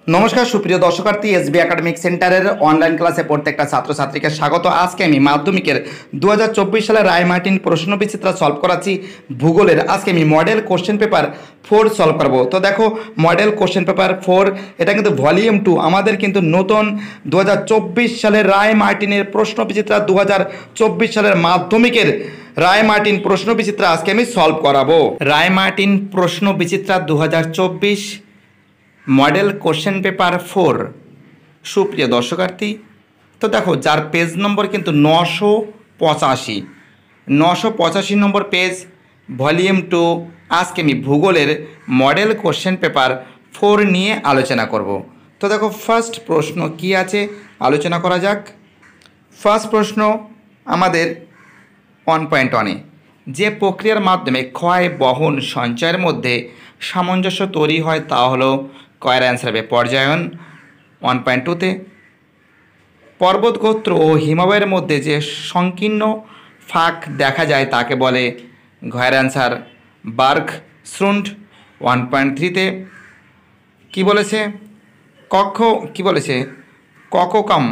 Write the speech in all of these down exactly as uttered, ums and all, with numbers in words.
নমস্কার সুপ্রিয় দর্শকার্থী এসবি একাডেমিক সেন্টারের অনলাইন ক্লাসে প্রত্যেকটা ছাত্রছাত্রীকে স্বাগত। আজকে আমি মাধ্যমিকের দু হাজার চব্বিশ সালের রায়মার্টিন প্রশ্ন বিচিত্রা সলভ করাচ্ছি ভূগোলের। আজকে আমি model question paper four solve করবো। তো দেখো মডেল কোশ্চেন পেপার ফোর এটা কিন্তু ভলিউম টু, আমাদের কিন্তু নতুন দু হাজার চব্বিশ সালের রায়মার্টিনের প্রশ্ন বিচিত্রা দু হাজার চব্বিশ সালের মাধ্যমিকের রায়মার্টিন প্রশ্ন বিচিত্রা আজকে আমি সলভ করাবো। রায়মার্টিন প্রশ্ন বিচিত্রা দু হাজার চব্বিশ মডেল কোশ্চেন পেপার ফোর। সুপ্রিয় দর্শকার্থী, তো দেখো যার পেজ নম্বর কিন্তু নশো পঁচাশি নশো পঁচাশি নম্বর পেজ, ভলিউম টু। আজকে আমি ভূগোলের মডেল কোশ্চেন পেপার ফোর নিয়ে আলোচনা করব। তো দেখো ফার্স্ট প্রশ্ন কি আছে আলোচনা করা যাক। ফার্স্ট প্রশ্ন আমাদের ওয়ান পয়েন্ট ওয়ানে, যে প্রক্রিয়ার মাধ্যমে ক্ষয় বহন সঞ্চয়ের মধ্যে সামঞ্জস্য তৈরি হয় তা হলো, কয়ের অ্যান্সার হবে পর্যায়ন। ওয়ান পয়েন্ট টুতে, পর্বত গোত্র ও হিমালয়ের মধ্যে যে সংকীর্ণ ফাঁক দেখা যায় তাকে বলে, ঘয়ের answer bergschrund. One point থ্রিতে কী বলেছে, কক্ষ কী বলেছে ককোকাম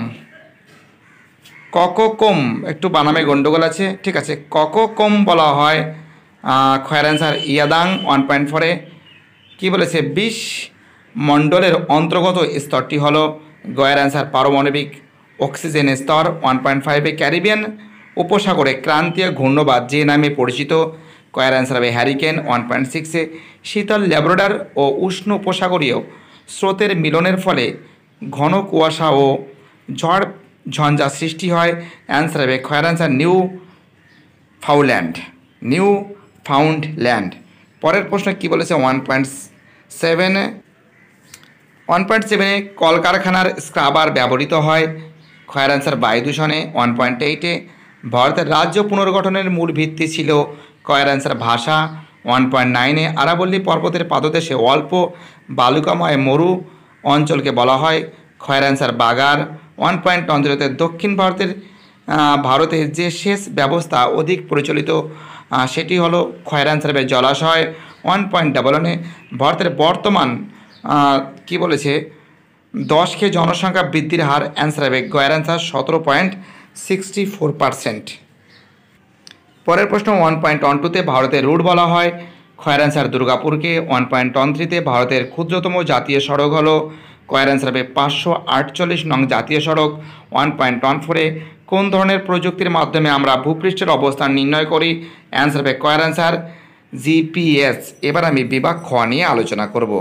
ককোকম, একটু বানামে গণ্ডগোল আছে, ঠিক আছে, ককোকম বলা হয়। খয়ের অ্যান্সার ইয়াদাং। ওয়ান পয়েন্ট ফোরে কী বলেছে, বিশ মণ্ডলের অন্তর্গত স্তরটি হলো, গয়ের অ্যান্সার পারমাণবিক অক্সিজেন স্তর। ওয়ান পয়েন্ট ফাইভে ক্যারিবিয়ান উপসাগরে ক্রান্তীয় ঘূর্ণবাদ যে নামে পরিচিত, কয়ের অ্যান্সার হবে হ্যারিকেন। ওয়ান পয়েন্ট সিক্সে শীতল ল্যাব্রাডর ও উষ্ণ উপসাগরীয় স্রোতের মিলনের ফলে ঘন কুয়াশা ও ঝড় ঝঞ্ঝা সৃষ্টি হয়, অ্যান্সার হবে খয়ের answer Newfoundland Newfoundland. পরের প্রশ্ন কী বলেছে, ওয়ান পয়েন্ট সেভেনে ওয়ান পয়েন্ট সেভেনে কলকারখানার স্ক্রাবার ব্যবহৃত হয়, খয়ের অ্যান্সার বায়ু দূষণে। ওয়ান পয়েন্ট এইটে ভারতের রাজ্য পুনর্গঠনের মূল ভিত্তি ছিল, কয়ের অ্যান্সার ভাষা। ওয়ান পয়েন্ট নাইনে আরাবল্লী পর্বতের পাদদেশে অল্প বালুকাময় মরু অঞ্চলকে বলা হয়, খয়ের অ্যান্সার বাগার। ওয়ান পয়েন্ট অঞ্চলতে দক্ষিণ ভারতের ভারতে যে সেচ ব্যবস্থা অধিক প্রচলিত সেটি হলো, খয়ের অ্যান্সার হবে জলাশয়। ওয়ান পয়েন্ট ডাবল ওয়ানে ভারতের বর্তমান কি বলেছে দশকে জনসংখ্যা বৃদ্ধির হার, অ্যান্সার হবে গয়ের অ্যান্সার সতেরো পয়েন্ট সিক্সটি ফোর পারসেন্ট। পরের প্রশ্ন ওয়ান পয়েন্ট ওয়ান টুতে ভারতের রুট বলা হয়, খয়ের অ্যান্সার দুর্গাপুরকে। ওয়ান পয়েন্ট ওয়ান থ্রিতে ভারতের ক্ষুদ্রতম জাতীয় সড়ক হলো, কয়ের অ্যান্সার হবে পাঁচশো আটচল্লিশ নং জাতীয় সড়ক। ওয়ান পয়েন্ট ওয়ান ফোরে কোন ধরনের প্রযুক্তির মাধ্যমে আমরা ভূপৃষ্ঠের অবস্থান নির্ণয় করি, অ্যান্সার হবে কয়ের অ্যান্সার জিপিএস। এবার আমি বিভাগ খ নিয়ে আলোচনা করব।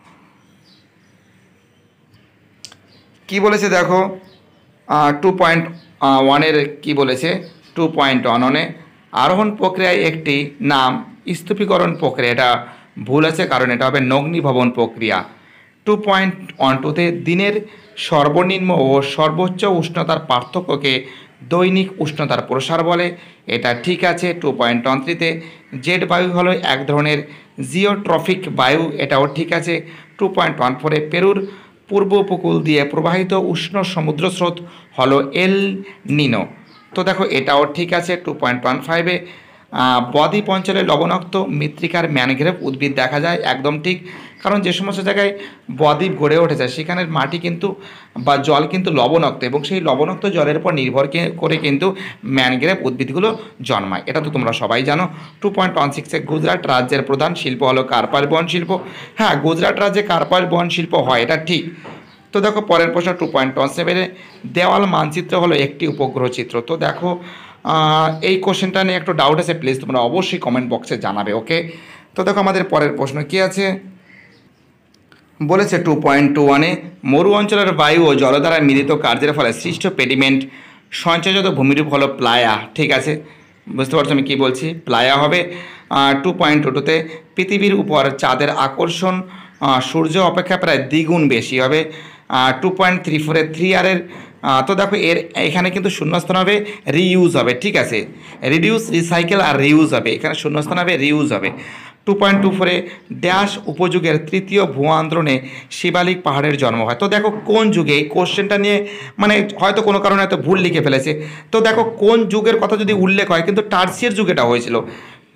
কি বলেছে দেখো, টু পয়েন্ট ওয়ানের কী বলেছে, টু পয়েন্ট ওয়ান ওয়ানে আরোহণ প্রক্রিয়ায় একটি নাম স্তূপীকরণ প্রক্রিয়া, এটা ভুল আছে কারণ এটা হবে নগ্নিভবন প্রক্রিয়া। টু পয়েন্ট ওয়ান টুতে দিনের সর্বনিম্ন ও সর্বোচ্চ উষ্ণতার পার্থক্যকে দৈনিক উষ্ণতার প্রসার বলে, এটা ঠিক আছে। টু পয়েন্ট ওয়ান থ্রিতে জেট বায়ু হলো এক ধরনের জিওট্রফিক বায়ু, এটাও ঠিক আছে। টু পয়েন্ট ওয়ান ফোরে পেরুর পূর্ব উপকূল দিয়ে প্রবাহিত উষ্ণ সমুদ্র স্রোত হলো এল নিনো, তো দেখো এটাও ঠিক আছে। টু পয়েন্ট ওয়ান ফাইভে বদ্বীপ অঞ্চলে লবণাক্ত মৃত্তিকার ম্যানগ্রোভ উদ্ভিদ দেখা যায়, একদম ঠিক, কারণ যে সমস্ত জায়গায় বদ্বীপ গড়ে উঠেছে সেখানের মাটি কিন্তু বা জল কিন্তু লবণাক্ত, এবং সেই লবণাক্ত জলের উপর নির্ভর করে কিন্তু ম্যানগ্রোভ উদ্ভিদগুলো জন্মায়, এটা তো তোমরা সবাই জানো। টু পয়েন্ট ওয়ান সিক্সে গুজরাট রাজ্যের প্রধান শিল্প হলো কার্পাস বহন শিল্প, হ্যাঁ গুজরাট রাজ্যে কার্পাস বহন শিল্প হয়, এটা ঠিক। তো দেখো পরের প্রশ্ন টু পয়েন্ট ওয়ান সেভেনে দেওয়াল মানচিত্র হলো একটি উপগ্রহ চিত্র। তো দেখো এই কোশ্চেনটা নিয়ে একটু ডাউট আছে, প্লিজ তোমরা অবশ্যই কমেন্ট বক্সে জানাবে, ওকে। তো দেখো আমাদের পরের প্রশ্ন কি আছে বলেছে, টু পয়েন্ট টু ওয়ানে মরু অঞ্চলের বায়ু ও জল দ্বারা মিলিত কার্যের ফলে সৃষ্ট পেডিমেন্ট সঞ্চয়জাত ভূমিরূপ হলো প্লায়া, ঠিক আছে, বুঝতে পারছো আমি কী বলছি, প্লায়া হবে। টু পয়েন্ট টু টুতে পৃথিবীর উপর চাঁদের আকর্ষণ সূর্য অপেক্ষা প্রায় দ্বিগুণ বেশি হবে। টু পয়েন্ট থ্রি ফোরে থ্রি আরের তো দেখো এর এখানে কিন্তু শূন্যস্থান হবে রিইউজ হবে, ঠিক আছে, রিডিউস রিসাইকেল আর রিউজ হবে, এখানে শূন্যস্থান হবে রিউজ হবে। টু পয়েন্ট টু ফোরে ড্যাশ উপযুগের তৃতীয় ভূ আন্দোলনে শিবালিক পাহাড়ের জন্ম হয়। তো দেখো কোন যুগে, এই কোশ্চেনটা নিয়ে মানে হয়তো কোনো কারণে হয়তো ভুল লিখে ফেলেছে, তো দেখো কোন যুগের কথা যদি উল্লেখ হয় কিন্তু টার্সিয়ার যুগ এটা হয়েছিল,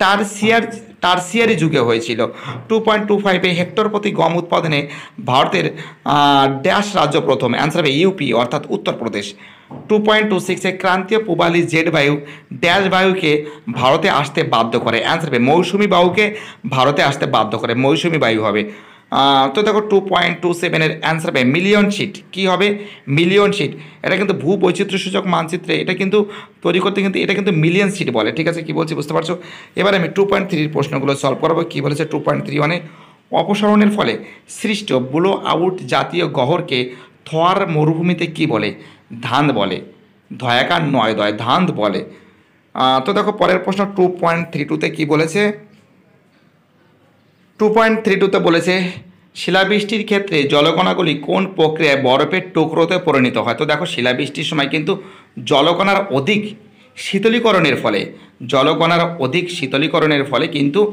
টার্সিয়ার টার্সিয়ারি যুগে হয়েছিল। টু পয়েন্ট টু ফাইভে হেক্টর প্রতি গম উৎপাদনে ভারতের ড্যাশ রাজ্য প্রথম, অ্যান্সার হবে ইউপি অর্থাৎ উত্তরপ্রদেশ। টু পয়েন্ট টু সিক্সে ক্রান্তীয় পূবালি জেট বায়ু ড্যাশ বায়ুকে ভারতে আসতে বাধ্য করে, অ্যান্সার হবে মৌসুমি বায়ুকে ভারতে আসতে বাধ্য করে, মৌসুমি বায়ু হবে। তো দেখো টু পয়েন্ট টু সেভেনের অ্যান্সার হবে মিলিয়ন শিট, কী হবে মিলিয়ন শিট। এটা কিন্তু ভূ বৈচিত্র্যসূচক মানচিত্রে এটা কিন্তু তৈরি করতে কিন্তু এটা কিন্তু মিলিয়ন শিট বলে, ঠিক আছে কী বলছি বুঝতে পারছো। এবার আমি টু পয়েন্ট থ্রির প্রশ্নগুলো সলভ করবো। কী বলেছে টু পয়েন্ট থ্রি ওয়ানে, অপসারণের ফলে সৃষ্ট ব্লো আউট জাতীয় গহরকে থোয়ার মরুভূমিতে কি বলে, ধান বলে, ধয়াকার নয় দয় ধান বলে। তো দেখো পরের প্রশ্ন টু পয়েন্ট থ্রি টুতে কী বলেছে, টু পয়েন্ট থ্রি টুতে বলেছে শিলাবৃষ্টির ক্ষেত্রে জলকণাগুলি কোন প্রক্রিয়ায় বরফের টুকরোতে পরিণত হয়। তো দেখো শিলাবৃষ্টির সময় কিন্তু জলকণার অধিক শীতলীকরণের ফলে জলকণার অধিক শীতলীকরণের ফলে কিন্তু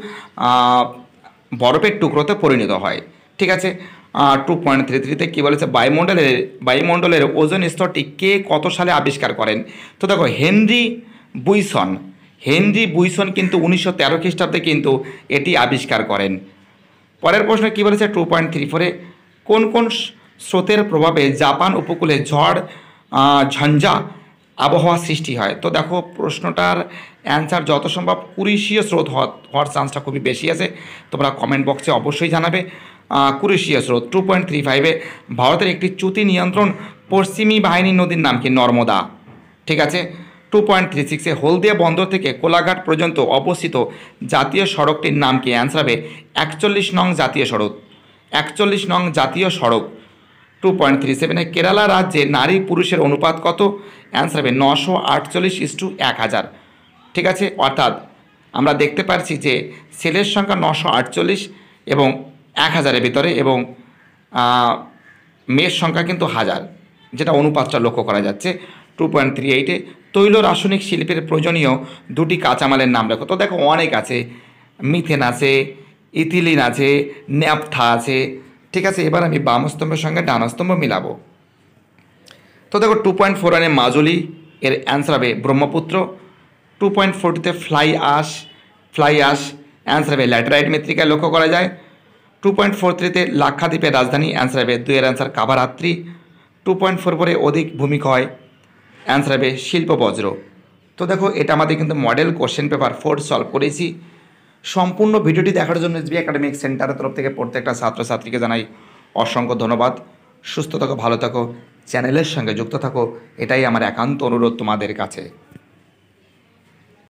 বরফের টুকরোতে পরিণত হয়, ঠিক আছে। টু পয়েন্ট থ্রি থ্রিতে কী বলেছে, বায়ুমণ্ডলের বায়ুমণ্ডলের ওজোন স্তরটি কে কত সালে আবিষ্কার করেন। তো দেখো হেনরি বুইসন হেনরি বুইসন কিন্তু উনিশশো তেরো খ্রিস্টাব্দে কিন্তু এটি আবিষ্কার করেন। পরের প্রশ্ন কী বলেছে টু পয়েন্ট থ্রি ফোরে, কোন কোন স্রোতের প্রভাবে জাপান উপকূলে ঝড় ঝঞ্ঝা আবহাওয়া সৃষ্টি হয়। তো দেখো প্রশ্নটার অ্যান্সার যত সম্ভব কুরিশীয় স্রোত হওয়ার চান্সটা খুবই বেশি আছে, তোমরা কমেন্ট বক্সে অবশ্যই জানাবে। কুরিশীয় স্রোত। টু পয়েন্ট থ্রি ফাইভে ভারতের একটি চ্যুতি নিয়ন্ত্রণ পশ্চিমী বাহিনী নদীর নাম কি, নর্মদা, ঠিক আছে। টু পয়েন্ট থ্রি সিক্সে হলদিয়া বন্দর থেকে কোলাঘাট পর্যন্ত অবস্থিত জাতীয় সড়কটির নাম কি, অ্যান্সার হবে একচল্লিশ নং জাতীয় সড়ক, একচল্লিশ নং জাতীয় সড়ক। টু পয়েন্ট থ্রি সেভেনে কেরালা রাজ্যে নারী পুরুষের অনুপাত কত, অ্যান্সার হবে নশো আটচল্লিশ ইস্টু এক হাজার, ঠিক আছে। অর্থাৎ আমরা দেখতে পাচ্ছি যে ছেলের সংখ্যা নশো আটচল্লিশ এবং এক হাজারের ভিতরে এবং মেয়ের সংখ্যা কিন্তু হাজার, যেটা অনুপাতটা লক্ষ্য করা যাচ্ছে। টু পয়েন্ট থ্রি এইটে তৈল রাসায়নিক শিল্পের প্রয়োজনীয় দুটি কাঁচামালের নাম লেখো। তো দেখো অনেক আছে, মিথেন আছে, ইথিলিন আছে, ন্যাপথা আছে, ঠিক আছে। এবার আমি বাম স্তম্ভের সঙ্গে ডান স্তম্ভ মিলাবো। তো দেখো টু পয়েন্ট ফোর ওয়ানে মাজুলি, এর অ্যান্সার হবে ব্রহ্মপুত্র। টু পয়েন্ট ফোরটিতে fly ash fly ash answer হবে ল্যাটেরাইট মৃত্তিকায় লক্ষ্য করা যায়। টু পয়েন্ট ফোর থ্রিতে লাক্ষাদ্বীপের রাজধানী, অ্যান্সার হবে দুইয়ের answer Kavaratti. Two point four ফোরে অধিক ভূমিক্ষয়, অ্যান্সার হবে শিল্প বজ্র। তো দেখো এটা আমাদের কিন্তু model question paper four solve করেছি। সম্পূর্ণ ভিডিওটি দেখার জন্য এসবি একাডেমিক সেন্টারের তরফ থেকে প্রত্যেকটা ছাত্রছাত্রীকে জানাই অসংখ্য ধন্যবাদ। সুস্থ থাকো, ভালো থাকো, চ্যানেলের সঙ্গে যুক্ত থাকো, এটাই আমার একান্ত অনুরোধ তোমাদের কাছে।